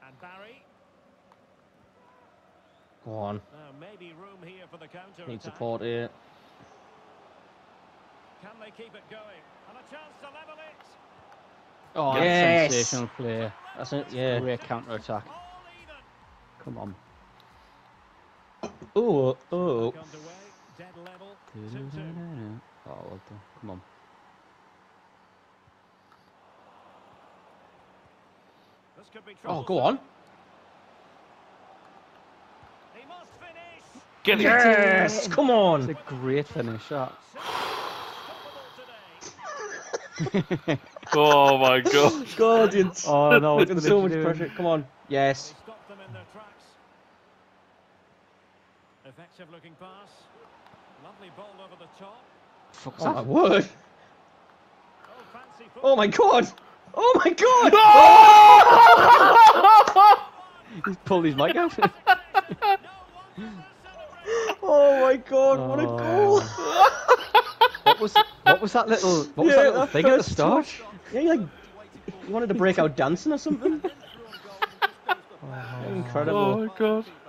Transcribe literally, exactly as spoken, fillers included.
And Barry. Go on. Now maybe room here for the counter Need attack. support here. Can they keep it going? And a chance to level it. Oh, Yes! sensational play. That's it, yeah. Great counter attack. All even. Come on. Oh, oh. Back underway. Dead level. two two. Oh, well done. Come on. This could be Oh, trouble. go on. He must finish. Get it. Yes! Come on! It's a great finish, that. Today. Oh my god. Guardians! Oh, no. Putting so much pressure. Come on. Yes. They stopped them in their tracks. Effective looking pass. Lovely ball over the top. Fuck's Oh my that? word! Oh, fancy Oh my god! Oh my god! He's pulled his mic out. Oh my god! What a Oh. goal! What was what was that little what was Yeah, that little that thing at the first start? touch. Yeah, you like you wanted to break out dancing or something. Oh. Incredible. Oh my god.